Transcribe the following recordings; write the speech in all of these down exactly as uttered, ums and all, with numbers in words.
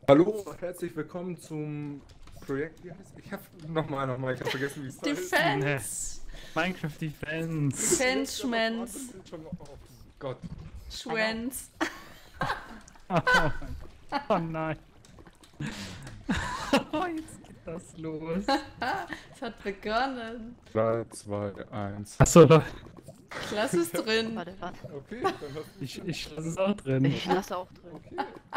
Hallo, herzlich willkommen zum Projekt. Wie heißt Ich hab nochmal, nochmal, ich hab vergessen, wie es heißt. Defense! Minecraft Defense. Defense, Schwenz. Oh Gott. Schwenz. Oh, oh nein. Oh, jetzt geht das los. Es hat begonnen. drei, zwei, eins. Achso, Leute. Ich lass es drin. Warte, warte. Okay, dann hast du Ich, ich lasse es auch drin. Ich lasse auch drin. Okay.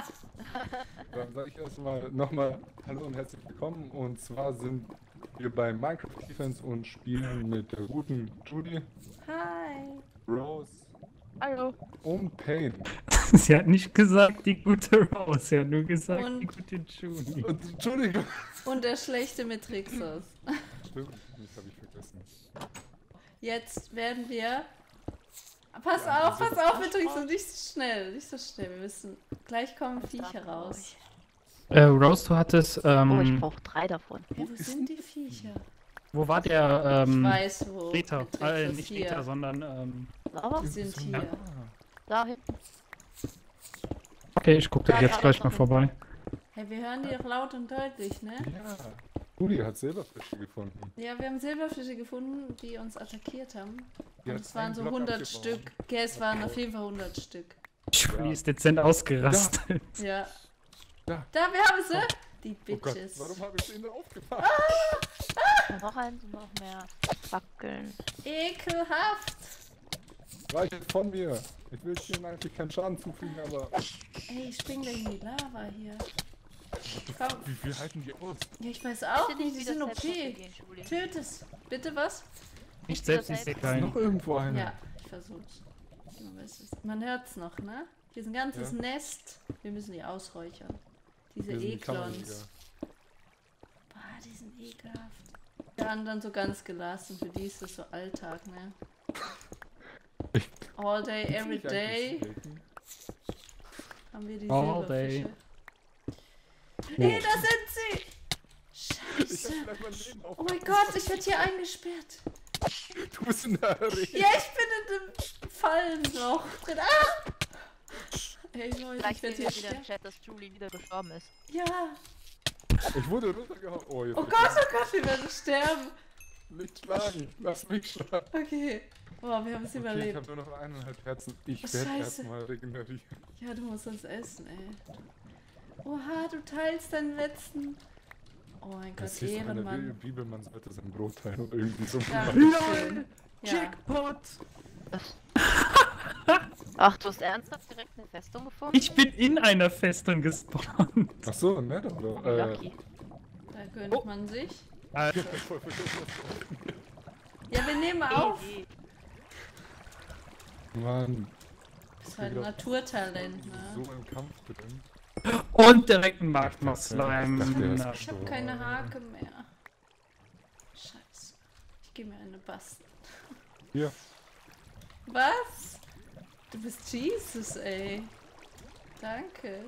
Dann sage ich erstmal nochmal Hallo und herzlich willkommen. Und zwar sind wir bei Minecraft Defense und spielen mit der guten Judy, Hi. Rose Hallo. und Payne. Sie hat nicht gesagt, die gute Rose. Sie hat nur gesagt, Und- die gute Judy. Und Entschuldigung. Und der schlechte Matrixos. Stimmt, das habe ich vergessen. Jetzt werden wir... Pass Ja, auf, wir pass sind- auf, Matrixos. Nicht so schnell, nicht so schnell. Wir müssen... Gleich kommen Viecher raus. Äh, Rose, du hattest, Oh, ich ähm, brauche drei davon. Ja, wo sind die Viecher? wo war der, Ich ähm, weiß wo. Rita? Äh, Matrixos nicht hier. Rita, sondern, ähm, Lava? Die sind So- hier. Ah. Da hinten. okay, ich gucke Ja, jetzt ja, gleich das mal war vorbei. Hey, wir hören die doch laut und deutlich, ne? Ja, Judy hat Silberfische gefunden. Ja, wir haben Silberfische gefunden, die uns attackiert haben. Die Und hat es waren einen so Block hundert abgebaut. Stück. Ja, es waren auf jeden Fall hundert Stück. Judy ist dezent ausgerastet. Ja. Da. Da, wir haben sie! Die Oh Gott, Bitches. warum habe ich den denn aufgemacht? Noch eins und noch mehr Fackeln. Ekelhaft! Weiche von mir. Ich will dir eigentlich keinen Schaden zufügen, aber Ey, ich spring gleich in die Lava hier. Komm. wie viel halten die aus? Ja, ich weiß auch Bitte nicht, die wieder sind O selbst P. aufgehen, Juli. Töt es. Bitte was? Nicht selbst, ich selbst. sehe Ist keinen. noch irgendwo einer? Ja, ich versuch's. Man weiß es. Man hört's noch, ne? Hier ist ein ganzes Ja. Nest. Wir müssen die ausräuchern. Diese Hier sind die Eklons. Kammerjäger. Boah, die sind ekelhaft. Die anderen so ganz gelassen. Für die ist das so Alltag, ne? Ich- All day, Findest du every mich day eigentlich selten? haben wir die All day. Silberfische. Hey, da sind sie! Ich Scheiße. hab vielleicht mein Leben auf. Oh mein Gott, ich werde hier eingesperrt. Du bist in der Arena. Ja, ich bin in dem Fallen noch drin. Ah! Hey Leute, Gleich ich werde sehen hier wir wieder im sterben. Chat, dass Julie wieder gestorben ist. Ja. Ich wurde runtergehauen. Oh, jetzt Oh Gott, oh Gott, wir werden sterben. nicht schlagen. Lass mich schlagen. Okay. Boah, wir haben es Okay, ich überlebt. habe nur noch eineinhalb Herzen. Ich Oh, werde Scheiße. erstmal regenerieren. Ja, du musst das essen, ey. Oha, du teilst deinen letzten. Oh mein Gott, Das ist in der Bi- Ehrenmann. Bibel, man sollte sein Brot teilen oder irgendwie so. Dankeschön. Ja. Jackpot! Ach, du hast ernsthaft direkt eine Festung gefunden? Ich bin in einer Festung gespawnt. Ach so, ne? Oder? Äh, Lucky. Da gönnt man sich. Also, voll vergessen, was Ja, wir nehmen auf. Easy. Mann, Das ist halt ein Naturtalent, so ne? im Kampf drin. und direkt ein Ich Magma-Slime. dachte, der ist Na, Ich habe keine Hake mehr. Scheiße. Ich gehe mir eine basteln. Hier. Was? Du bist Jesus, ey. Danke.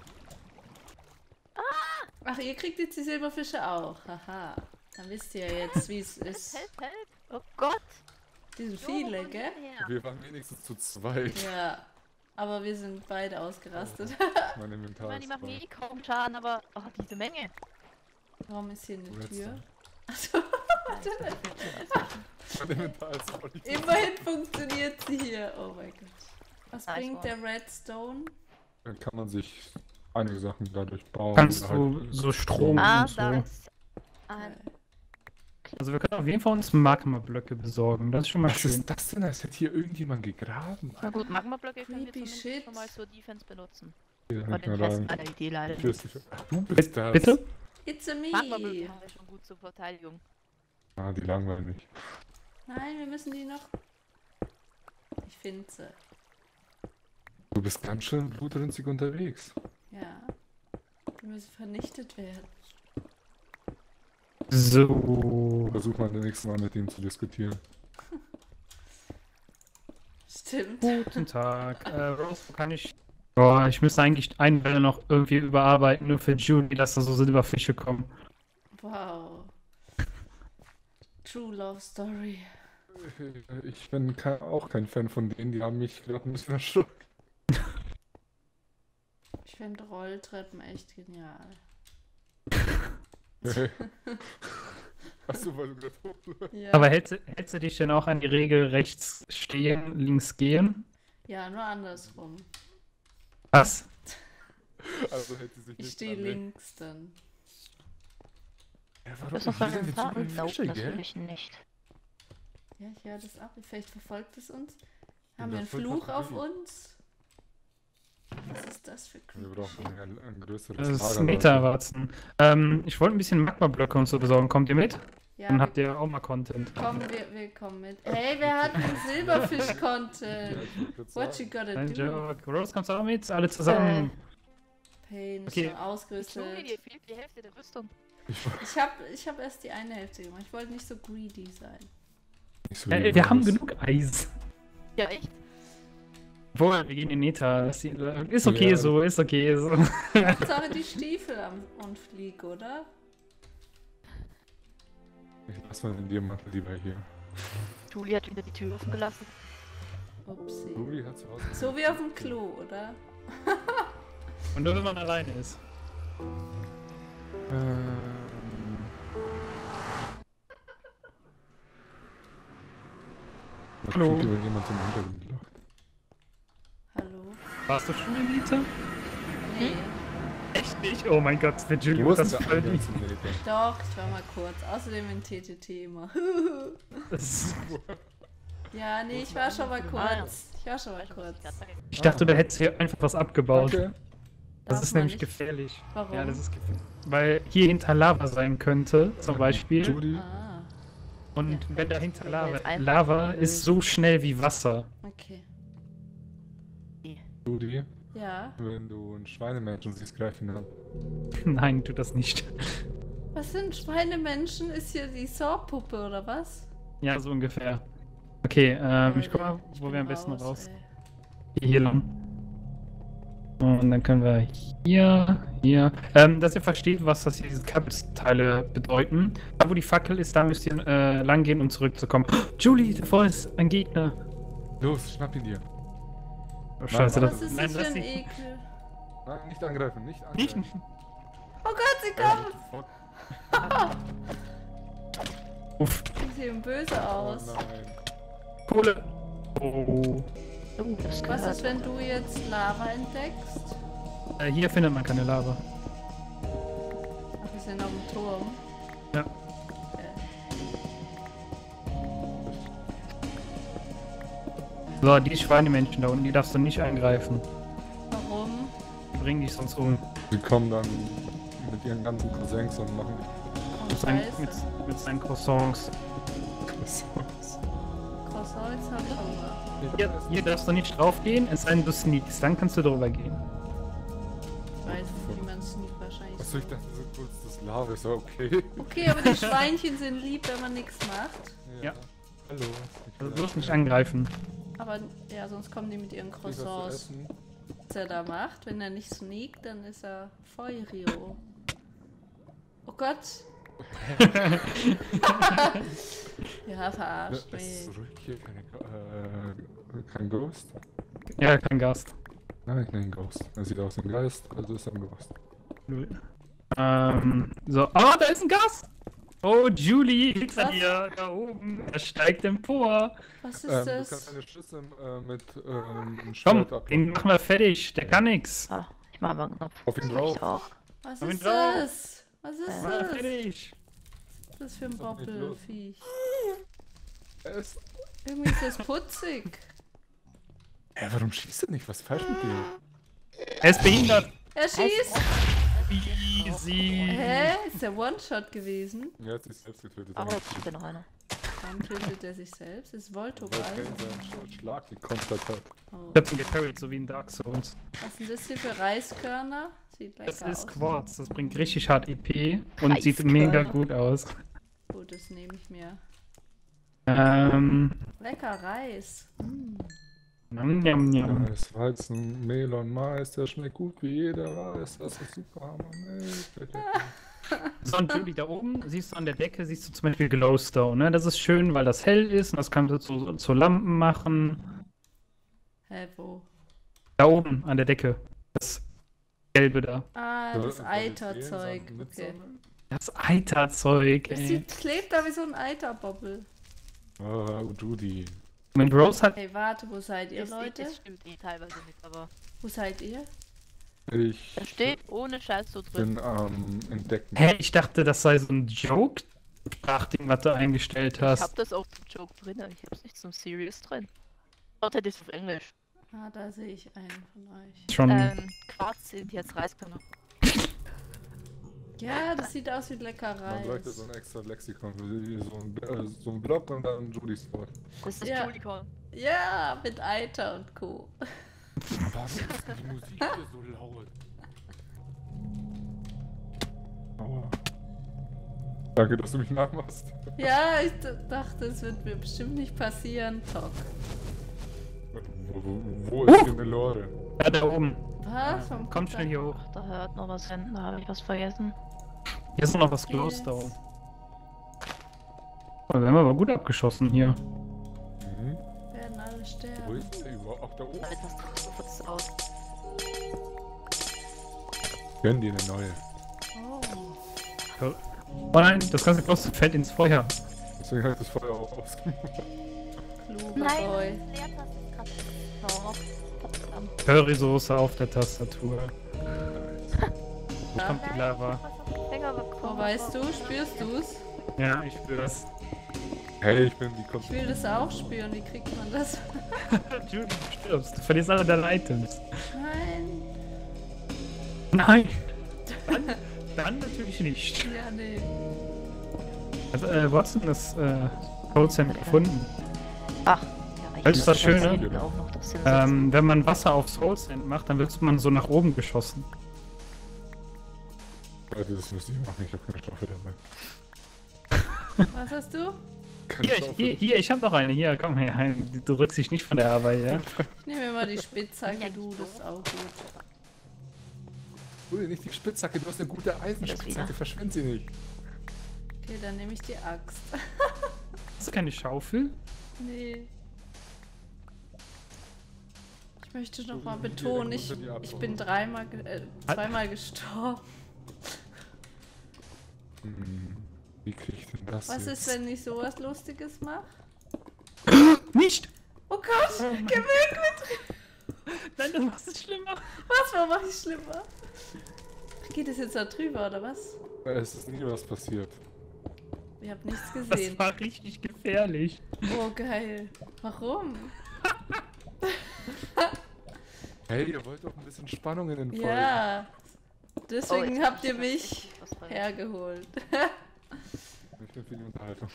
Ach, ihr kriegt jetzt die Silberfische auch. Haha. Dann wisst ihr jetzt, wie es ist. Help, help. Oh Gott. Die sind Jo, wo viele, kommen die gell? denn her? Wir waren wenigstens zu zweit. Ja. Aber wir sind beide ausgerastet. Mein Ich Inventar meine, die ist machen voll. mir eh kaum Schaden, aber oh, diese Menge. Warum ist hier eine Tür? Redstone. Achso, Mein Inventar ist voll. immerhin funktioniert sie hier. Oh mein Gott. Was Nice bringt one. der Redstone? Dann kann man sich einige Sachen dadurch bauen. Kannst oder du halt- so Strom Ah, und da so. ist ein... Also wir können auf jeden Fall uns Magma-Blöcke besorgen. Das ist schon mal Was schön. ist das denn? Als hätte hier irgendjemand gegraben. Na gut, Magma-Blöcke können wir Creepy zumindest shit. schon mal zur Defense benutzen. Hier, Aber halt den mal Rest rein. meiner Idee leider Tür ist nicht. sicher. Ach, du bist das. Bitte? It's a Magma-Blöcke me. haben wir schon gut zur Verteidigung. Ah, die langweilig. Nein, wir müssen die noch. Ich finde sie. Du bist ganz schön blutrünstig unterwegs. Ja. Die müssen vernichtet werden. So. Versuch mal das nächste Mal mit ihm zu diskutieren. Stimmt. Guten Tag. Äh, Rose, wo kann ich... Boah, ich müsste eigentlich eine Welle noch irgendwie überarbeiten, nur für Julie, dass da so Silberfische kommen. Wow. True Love Story. Ich bin ke- auch kein Fan von denen, die haben mich gerade ein bisschen erschrocken. Ich finde Rolltreppen echt genial. Achso, weil du gerade hoch. Ja. Aber hältst, du- hältst du dich denn auch an die Regel rechts stehen, links gehen? Ja, nur andersrum. Was? Also hält sie sich Ich nicht stehe dran, ne? links dann. Ja, war Das doch ist noch wieder ein mit paar so vielen Nope, Fische, das will gell? ich nicht. Ja, ich höre das ab. Vielleicht verfolgt es uns. Ja, Haben wir einen voll Fluch auf Kategorie. uns? Was ist das für Wir creepy brauchen shit? ein, ein größeres Das ist Lager, Meta, Leute. Watson. Ähm, ich wollte ein bisschen Magma-Blöcke und so besorgen. Kommt ihr mit? Ja, Dann wir habt ihr auch mal Content. kommen, wir, wir kommen mit. Hey, wer hat einen Silberfisch-Content? Ja, ich wollte gerade What sagen. you gotta Ein do? Joke. Rose, kommst du auch mit? Alle zusammen. Pain ist Okay. schon ausgerüstet. Junge, dir fehlt die Hälfte der Rüstung. Ich war Ich habe ich hab erst die eine Hälfte gemacht. Ich wollte nicht so greedy sein. nicht so Äh, lieb, wir haben Rose. genug Eis. Ja, echt? Wohl, wir gehen in Neta. Lass die- Ist okay Ja. so, ist okay so. Hauptsache die Stiefel am und flieg, oder? Ich lass mal den Diamanten lieber hier. Julie hat wieder die Tür offen gelassen. Upsi. Ruby hat zu Hause. So wie auf dem Klo, oder? Und nur wenn man alleine ist. Ähm. Was Hallo. klingt, wenn jemand im Hintergrund lacht? Hallo? Warst du schon in Neta? Nee. Echt nicht? Oh mein Gott, für Julie Wo wird ist das der voll Eingang lieb. zum Nether? Doch, ich war mal kurz. Außerdem in T T T immer. Das ist- Ja, nee, ich war schon mal kurz. Ich war schon mal kurz. Ich dachte, du hättest hier einfach was abgebaut. Okay. Das Darf ist man nämlich nicht. gefährlich. Warum? Ja, das ist gefährlich. Weil hier hinter Lava sein könnte, zum Beispiel. Judy, Ah, Und Ja. wenn dahinter Wenn wir Lava, jetzt einfach Lava mal ist so schnell wie Wasser. okay. Judy, Ja. wenn du einen Schweinemenschen siehst, greif ihn an. Nein, tu das nicht. Was sind Schweinemenschen? Ist hier die Saw-Puppe oder was? Ja, so ungefähr. Okay, ähm, ich guck Leute, mal, ich wo bin wir am besten raus. ey. Hier lang. Und dann können wir hier, hier. Ähm, dass ihr versteht, was das hier, diese Kabelteile bedeuten. Da, wo die Fackel ist, da müsst ihr äh, lang gehen, um zurückzukommen. Julie, davor ist ein Gegner. Los, schnapp ihn dir. Oh, scheiße, Nein, das, Was ist nein, das für lass ein ihn- Ekel? Nein, nicht angreifen, nicht Nicht. angreifen. Oh Gott, sie kommt! Uff, Sie sehen böse Oh aus. nein. Kohle. Oh. Oh, das Was gehört. ist, wenn du jetzt Lava entdeckst? Äh, hier findet man keine Lava. Ach, wir sind auf dem Turm. Ja. Okay. So, die Schweinemenschen da unten, die darfst du nicht angreifen. Warum? Die bringen dich sonst um. Sie kommen dann mit ihren ganzen Cousins und machen Oh, Mit seinen, Scheiße. mit, mit seinen Croissants. dich. Croissants hab ich Hunger. Hier, hier darfst du nicht draufgehen, es sei denn, du sneakst. Dann kannst du drüber gehen. Ich weiß nicht, wie man sneakt wahrscheinlich. Achso, ich dachte so kurz, das Lava ist ja okay. Okay, aber die Schweinchen sind lieb, wenn man nichts macht. Ja. Hallo. Also bloß nicht angreifen. Aber ja, sonst kommen die mit ihren Krieg was zu Croissants. essen? Was er da macht, wenn er nicht sneakt, dann ist er Feurio. Oh Gott. Ja, verarscht Ja, es mich. ist ruhig hier, keine, äh, kein Ghost. Ja, kein Gast. Nein, ich nenne ihn Ghost. Er sieht aus wie ein Geist, also ist er ein Ghost. Ähm, so. Ah, da ist ein Gast! Oh, Julie, hinter Was? dir, da oben. Er steigt empor. Was ist Ähm, du das? kannst eine Schüssel äh, mit ähm, einem Komm, Schwert ablocken. den machen wir fertig. Der kann nix. Ah, ich mach mal einen Knopf. Auf ihn Ich drauf. auch. Was Komm ist drauf. das? Was ist Ja. Machen wir das? fertig. Was ist das für ein Ist doch nicht los. Bobbelfiech? Er ist... Irgendwie ist das putzig. Hä, warum schießt er nicht? Was ist falsch mit dir? Er ist behindert. Er schießt! Easy. Hä? Ist der One-Shot gewesen? Er hat sich selbst getötet. Aber jetzt steht noch einer. Warum tötet er sich selbst? Ist Voltoball. Weil er seinen Sch- Schlag gekontert hat. Oh. Ich hab ihn gecarried, so wie in Dark Souls. Was sind das hier für Reiskörner? Sieht lecker Das ist aus. Quarz. Das bringt richtig hart E P und sieht Reiskörner. mega gut aus. Gut, das nehme ich mir. Ähm. Lecker Reis. Mm. Njam, njam, njam. Das Weizen, Mehl und Mais, der schmeckt gut wie jeder Reis. Das ist super Hammer. So, und Julie, da oben siehst du an der Decke, siehst du zum Beispiel Glowstone, ne? Das ist schön, weil das hell ist und das kannst du zu, zu Lampen machen. Hä, wo? Da oben an der Decke. Das, Gelbe da. Ah, Soll- das soll ich sehen, Eiterzeug. so mit Okay. Sonne? Das Eiterzeug, Es ey. sieht, klebt da wie so ein Eiterbobbel. Oh, Judy. Moment, Rose hat. Hey, warte, wo seid ihr, Das, Leute? das stimmt eh teilweise nicht, aber Wo seid ihr? Ich da steht ohne Scheiß so drin. bin am Entdecken. Hä, ich dachte, das sei so ein Joke-Sprachding, was du eingestellt Ich hab hast. das auch zum Joke drin, ich hab's nicht zum Serious drin. Dort hätte ich es auf Englisch. Ah, da sehe ich einen von euch. Schon. Ähm, Quarz sind jetzt Reiskörner. Ja, das sieht aus wie lecker Man bräuchte Reis. so ein extra Lexikon, wie so ein, äh, so ein Block und dann Judys Wort. Das ist Ja. Julicorn. Ja, mit Eiter und Co. Was ist die Musik hier so laut? Aua. Danke, dass du mich nachmachst. Ja, ich d- dachte, es wird mir bestimmt nicht passieren. Talk. Wo, wo, wo ist hier eine Lore? Ja, da oben. Was? Warum Kommt schnell hier hoch. Da hört noch was hin, da habe ich was vergessen. Hier ist noch was Yes. Glowstone. Oh, wir haben aber gut abgeschossen hier. Mhm. Werden alle Wo sterben. ist der überhaupt? Ach, da oben. Damit hast du sofort das aus. Gönn dir eine neue. Oh. Oh nein, das ganze Glowstone fällt ins Feuer. Deswegen habe ich das Feuer auch ausgemacht. Kluger Nein, Boy. das Leertaste ist gerade. Oh, verdammt. Currysoße auf der Tastatur. Wo kommt die Lava? Finger bekommen. Oh, weißt du, spürst du's? Ja, ich spüre das. Hey, ich bin die Ich Kopf. will das auch spüren. Wie kriegt man das? Judy, du stirbst. Du verlierst alle deine Items. Nein. Nein. Dann, dann natürlich nicht. Ja, nee. Also, äh, wo hast du denn das äh, Cold Sand gefunden? Ach, ja, Das ist das Schöne. hinten auch noch das hinsetzen. Ähm, wenn man Wasser auf Soul Sand macht, dann wird man so nach oben geschossen. Leute, das müsst ihr machen. Ich habe keine Stoffe dabei. Was hast du? Keine Hier, ich, Schaufel. hier, hier, ich hab noch eine. Hier, komm her. Du drückst dich nicht von der Arbeit, ja? Ich nehme mir mal die Spitzhacke, du, das ist auch gut. Ui, nicht die Spitzhacke, du hast eine gute Eisenspitzhacke, verschwend sie nicht. Okay, dann nehme ich die Axt. Hast du keine Schaufel? Nee. Ich möchte noch So mal wie wir, betonen, dann ich, muss er die ich abbauen. bin dreimal, ge- äh, zweimal gestorben. Hm, wie krieg ich denn das Was jetzt? ist, wenn ich sowas Lustiges mache? Nicht! Oh Gott, geh weg mit! Nein, das machst du schlimmer. Was, warum mach ich schlimmer? Geht es jetzt da drüber, oder was? Es ist nie was passiert. Ich hab nichts Das gesehen. war richtig gefährlich. Oh, geil. Warum? Hey, ihr wollt doch ein bisschen Spannung in den Folgen. Ja. Oh, Deswegen jetzt habt hab ich ihr was mich richtig was vergessen. hergeholt. Ich bin für die Unterhaltung.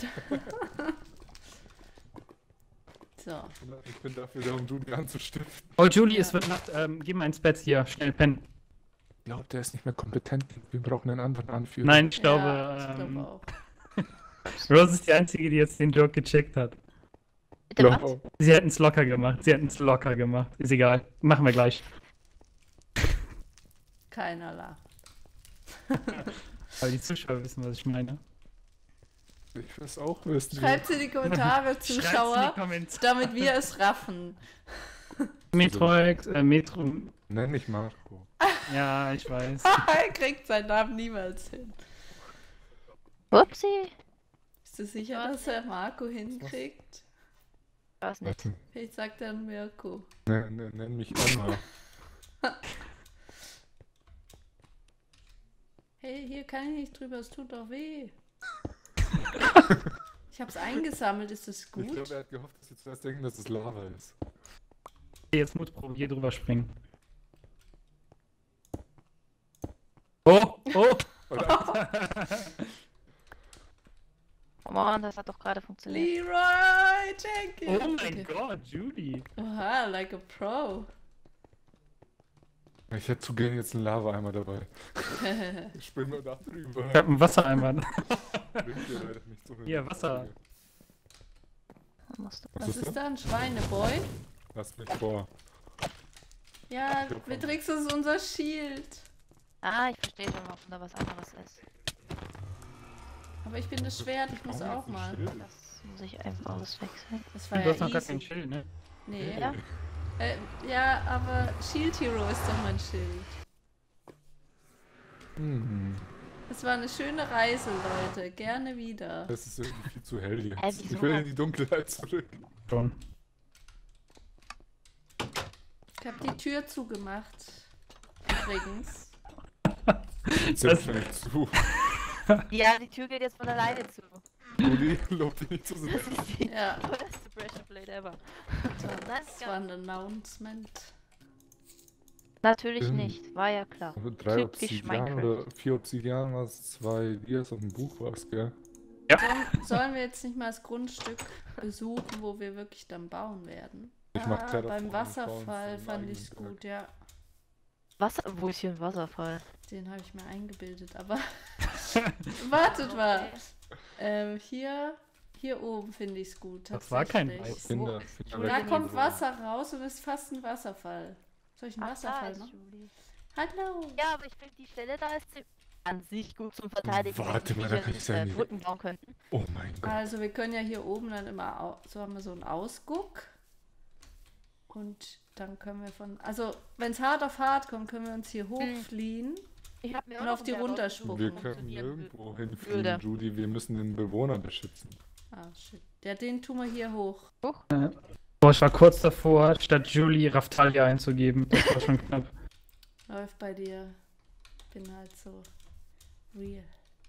So. Ich bin dafür da, um Judy anzustiften. Oh, Julie, Ja. es wird Nacht. Ähm, geh mal ins Bett hier. Schnell pennen. Ich glaube, der ist nicht mehr kompetent. Wir brauchen einen anderen Anführer. Nein, ich glaube, ja, ich ähm, glaube auch. Rose ist die Einzige, die jetzt den Joke gecheckt hat. Bitte Glaub was? auch. Sie hätten es locker gemacht. Sie hätten es locker gemacht. Ist egal. Machen wir gleich. Keiner lacht. Weil die Zuschauer wissen, was ich meine. Ich will es auch wissen. Schreibt in die Kommentare, Schreibt's in die Zuschauer, Kommentare. damit wir es raffen. Metroid, äh, Metro. Nenn mich Marco. Ja, ich weiß. Er kriegt seinen Namen niemals hin. Upsi. Bist du sicher, dass er Marco hinkriegt? Ich weiß nicht. Warte. Vielleicht sagt er Mirko. Nenn, nenn, nenn mich Emma. Hey, hier kann ich nicht drüber, es tut doch weh. Ich hab's eingesammelt, ist das Ich gut? glaube, er hat gehofft, dass wir zuerst denken, dass es Lava ist. Jetzt Mutprobe hier drüber springen. Oh, oh. Come on, das hat doch gerade funktioniert. Leroy Jenkins! Oh mein Okay. Gott, Judy. Oha, like a pro. Ich hätte zu gerne jetzt einen Lava-Eimer dabei. Ich bin nur da drüber. Ich hab einen Wassereimer. Bringt dir leider nicht so viel. Hier, Wasser. Da musst du- Was Was ist ist da? da, ein Schweineboy? Lass mich vor. Ja, Beatrix ist unser Shield. Ah, ich verstehe schon, warum da was anderes ist. Aber ich bin das Schwert, ich muss Warum auch ist ein mal. Schild? Das muss ich einfach alles wechseln. Das war Du ja hast noch gar kein easy. Schild, ne? Nee. Ja? Äh, ja, aber Shield Hero ist doch mein Schild. Hm. Das war eine schöne Reise, Leute. Gerne wieder. Das ist irgendwie viel zu hell Hä, jetzt. wieso? Ich will in die Dunkelheit zurück. Schon. Ich habe die Tür zugemacht. Übrigens. Jetzt ist nicht zu. Ja, die Tür geht jetzt von alleine zu. Juli, lob dich nicht zu sehr. Das ist die Ja. tollste Pressure Plate ever. Das war ein Announcement. Natürlich Ähm, nicht, war ja klar. Also drei Typisch Obsidian Minecraft. oder vier Obsidian, was zwei Dias auf dem Buch war's, gell? Sollen, sollen wir jetzt nicht mal das Grundstück besuchen, wo wir wirklich dann bauen werden? Ich mach Ah, Terraforming beim Wasserfall bauen für fand einen ich's eigenen gut, ja. Wasser, wo ist hier ein Wasserfall? Den habe ich mir eingebildet, aber wartet mal. Ähm, hier, hier oben finde ich es gut. Das war kein tatsächlich. Weiß. Finde, Wo- finde Wo Da denn kommt hier? Wasser raus und ist fast ein Wasserfall. Soll ich einen Ach, da Wasserfall ist machen? Julie. Hallo! Ja, aber ich finde die Stelle da ist ziemlich- an sich gut zum Verteidigen. wenn Warte die mal, da Viecher kann ich sich, ja äh, nicht- Brücken bauen könnten. Oh mein Gott. Also wir können ja hier oben dann immer, au so haben wir so einen Ausguck. Und dann können wir von, also wenn es hart auf hart kommt, können wir uns hier hochfliehen. Ich hab mir Und auch auf noch die einen Berg runterspucken. Wir gucken, können funktionieren nirgendwo würde. hinfliegen, Judy. Wir müssen den Bewohner beschützen. Ah, shit. Ja, den tun wir hier hoch. Boah, ich war kurz davor, statt Julie Raftalia einzugeben. Das war schon knapp. Läuft bei dir. Bin halt so real.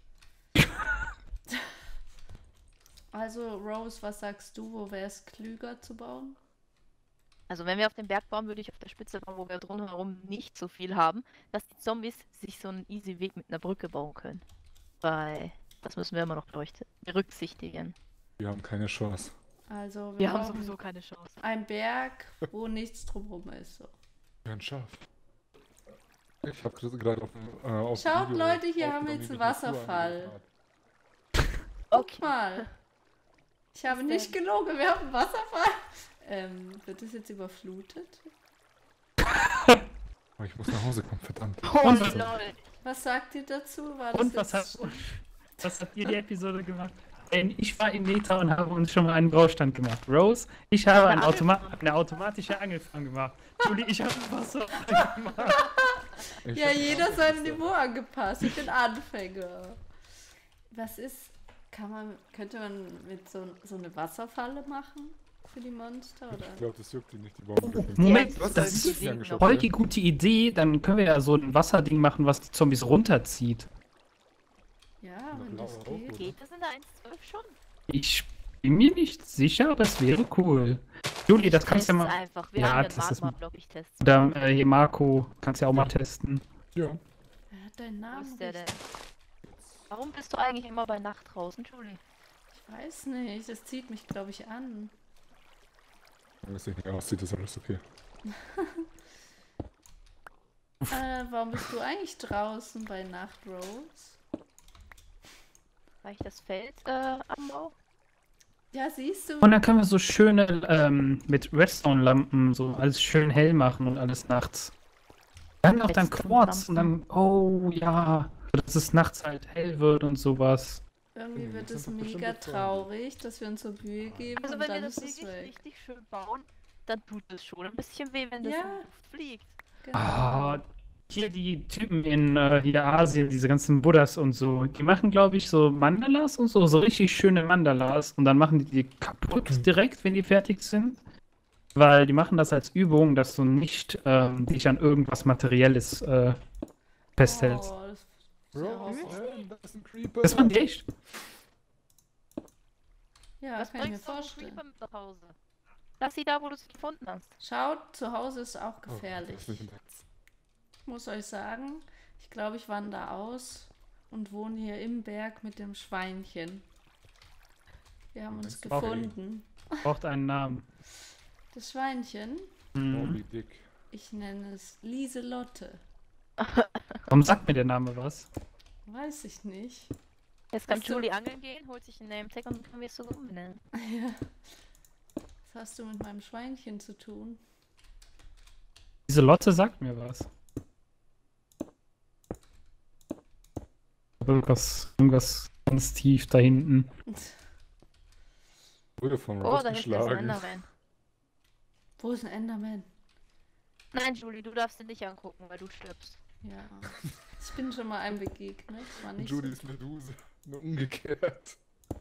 Also, Rose, was sagst du, wo wäre es klüger zu bauen? Also wenn wir auf dem Berg bauen, würde ich auf der Spitze bauen, wo wir drumherum nicht so viel haben, dass die Zombies sich so einen easy Weg mit einer Brücke bauen können. Weil das müssen wir immer noch beleuchten- berücksichtigen. Wir haben keine Chance. Also, wir, Wir haben brauchen sowieso keine Chance. einen Berg, wo nichts drumherum ist. So. Ja, ein Schaf. Ich habe gerade auf, äh, auf Schaut, Video Leute, hier haben wir aufgenommen, jetzt wie einen die Natur Wasserfall. angeht. Guck mal. Ich habe Was nicht denn? gelogen, wir haben einen Wasserfall. Ähm, wird das jetzt überflutet? Oh, ich muss nach Hause kommen, verdammt. Oh Und was- lol. Was sagt ihr dazu? War das Und was, jetzt hat, was habt ihr die Episode gemacht? Ey, ich war in Meta und habe uns schon mal einen Braustand gemacht. Rose, ich habe ein Eine Automa Angelfang. eine automatische Angelfang gemacht. Julie, ich habe ein Wasserfall gemacht. Ich Ja, hab jeder auch sein Wasser. Niveau angepasst. Ich bin Anfänger. Was ist, kann man, könnte man mit so, so eine Wasserfalle machen für die Monster? Oder? Ich glaube, das juckt die nicht, die Baumbrücke. Moment, Ja, das ist ist nicht angeschaut, voll ja? die gute Idee. Dann können wir ja so ein Wasserding machen, was die Zombies runterzieht. Ja, wenn das Blauer Rauch, geht. oder? Geht das in der eins Punkt zwölf schon? Ich bin mir nicht sicher, aber es wäre cool. Julie, das kannst du ja Test's mal. einfach. Wir Ja, haben ja das einen ist- Magma-Block, ich teste. Oder äh, hier Marco, kannst ja auch mal testen. Ja. Wer hat deinen Wo Namen? ist der denn? richtig? Warum bist du eigentlich immer bei Nacht draußen, Julie? Ich weiß nicht, das zieht mich, glaube ich, an. Wenn es nicht aussieht, ist alles okay. Äh, warum bist du eigentlich draußen bei Nacht, Rose? Weil ich das Feld äh, anbaue? Ja, siehst du? Und dann können wir so schöne ähm, mit Redstone-Lampen so alles schön hell machen und alles nachts. Wir haben auch dann Quarz und dann, oh ja, dass es nachts halt hell wird und sowas. Irgendwie Hm, wird das es sind doch bestimmt mega Freunde. traurig, dass wir uns so Mühe geben Also und wenn wir dann das ist es wirklich weg. richtig schön bauen, dann tut es schon ein bisschen weh, wenn das Ja. in die Luft fliegt. Genau. Ah, hier die Typen in äh, hier Asien, diese ganzen Buddhas und so, die machen, glaube ich, so Mandalas und so, so richtig schöne Mandalas und dann machen die die kaputt direkt, wenn die fertig sind. Weil die machen das als Übung, dass du nicht ähm, dich an irgendwas Materielles äh, festhältst. Oh, das ist ja Rose, auch- nein, das ist ein Creeper. Das waren die echt? Ja, Was kann ich mir bringst du einen vorstellen. Creeper mit nach Hause? Lass sie da, wo du sie gefunden hast. Schaut, zu Hause ist auch Oh, gefährlich. das ist nicht im Herz. Ich muss euch sagen, ich glaube, ich wandere aus und wohne hier im Berg mit dem Schweinchen. Wir haben uns Sorry. gefunden. Braucht einen Namen. Das Schweinchen, Hm. Moby Dick. ich nenne es Lieselotte. Warum sagt mir der Name was? Weiß ich nicht. Jetzt kann Hast du- Julie angeln gehen, holt sich einen Name-Tag und dann können wir es so umbenennen. Ja. Was hast du mit meinem Schweinchen zu tun? Diese Lotte sagt mir was. Irgendwas, irgendwas ganz tief da hinten. Wurde von Oh, Rose da hinten ist ein geschlagen. Enderman. Wo ist ein Enderman? Nein, Julie, du darfst ihn nicht angucken, weil du stirbst. Ja. Ich bin schon mal einem begegnet. War nicht Judys Meduse. Nur umgekehrt.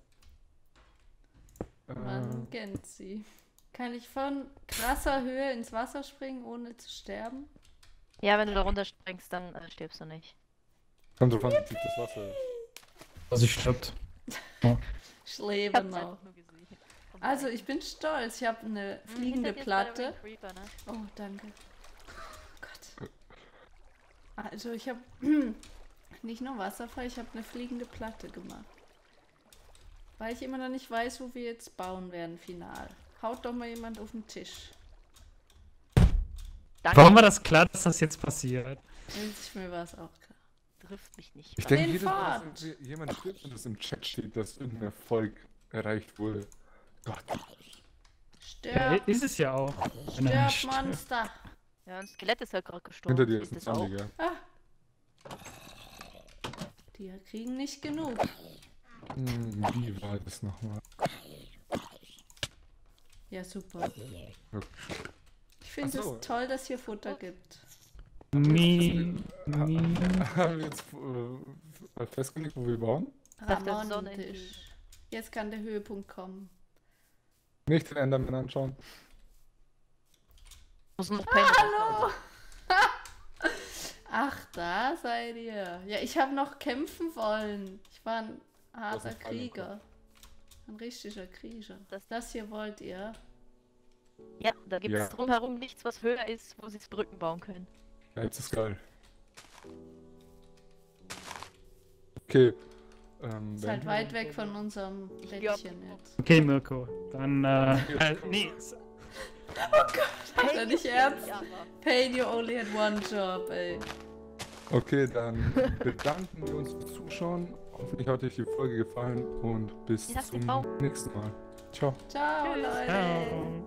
so. Man kennt sie. Kann ich von krasser Höhe ins Wasser springen, ohne zu sterben? Ja, wenn du da runterspringst, dann äh, stirbst du nicht. Kommt drauf an, wie tief das Wasser ist. Also ich stirbt. Ich lebe Ich hab's noch. einfach nur gesehen. Also ich bin stolz. Ich habe eine Hm, fliegende hinter dir ist leider Platte. ein Creeper, ne? Oh, danke. Oh Gott. Also ich habe nicht nur Wasserfall, ich habe eine fliegende Platte gemacht. Weil ich immer noch nicht weiß, wo wir jetzt bauen werden, final. Haut doch mal jemand auf den Tisch. Danke. Warum war das klar, dass das jetzt passiert? Ich mir war es auch klar. Trifft mich nicht. Ich Mann. denke Den jedes Mal, Pfad. dass irgendwie jemand stirbt und es im Chat steht, dass irgendein Erfolg erreicht wurde. Gott. Ja, Stirb, ist es ja auch. wenn er nicht stirb, stirbt. Monster. Ja, ein Skelett ist halt gerade gestorben. Hinter dir ist Ist ein das auch? Zombie, gell? Ah. Die kriegen nicht genug. Hm, wie war das nochmal? Ja, super. Ich finde Ach so. es toll, dass hier Futter gibt. Mi, mi. Haben wir jetzt äh, festgelegt, wo wir bauen? Nach der Sonne entgegen. Ramon-Tisch. Jetzt kann der Höhepunkt kommen. Nicht den Enderman anschauen. Muss noch Pain Hallo! Ach, da seid ihr. Ja, ich habe noch kämpfen wollen. Ich war ein harter ist Fallen Krieger. Ein richtiger Krieger. Das- Das hier wollt ihr? Ja, da gibt es Ja. drumherum nichts, was höher ist, wo sie jetzt Brücken bauen können. Ja, jetzt ist geil. Okay. Ähm, Ist halt beenden weit wir weg den von unserem glaub- Bettchen jetzt. Okay, Mirko. Dann, äh, äh nee. s- Hat er nicht ernst? Ja, aber- Pain, you only had one job, ey. Okay, dann bedanken wir uns fürs Zuschauen. Hoffentlich hat euch die Folge gefallen und bis Wie hast du zum den Baum? nächsten Mal. Ciao. Ciao, Tschüss. Leute. Ciao.